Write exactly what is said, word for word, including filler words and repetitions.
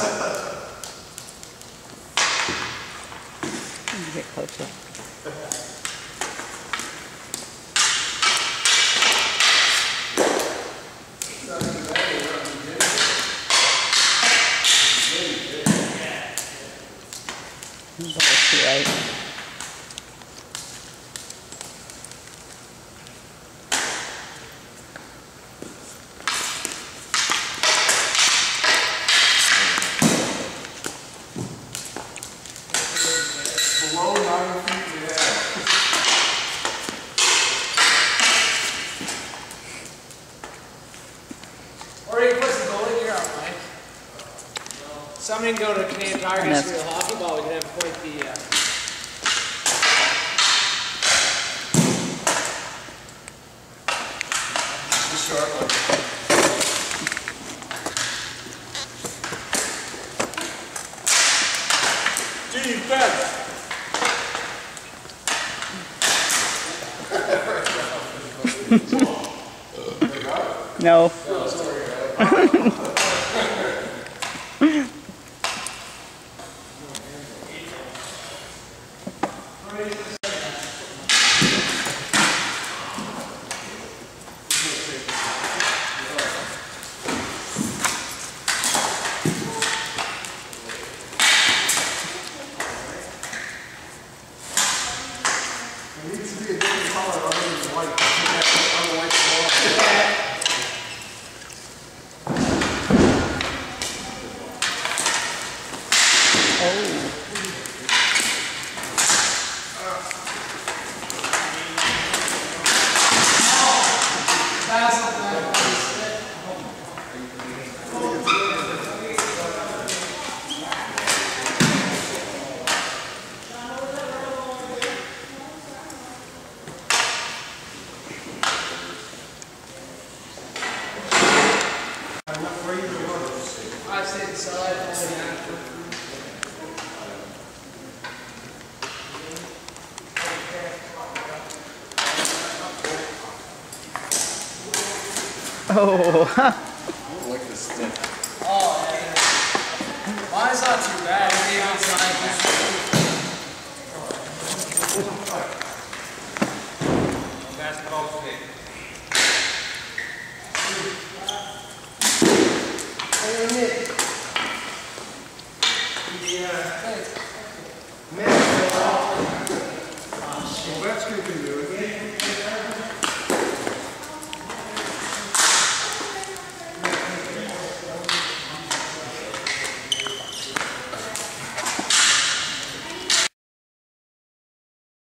Get closer. That's right. Below nine feet, yeah. Or you push the goalie, you're out, Mike. Somebody can go to Canadian Tigers for the hockey ball. We can have quite the. Uh... The sharp one. Defense! No. It needs to be a different color other than white. On the white wall. I stayed inside only after. Oh. I like this stick. Oh, yeah. Mine's not too bad. Maybe outside.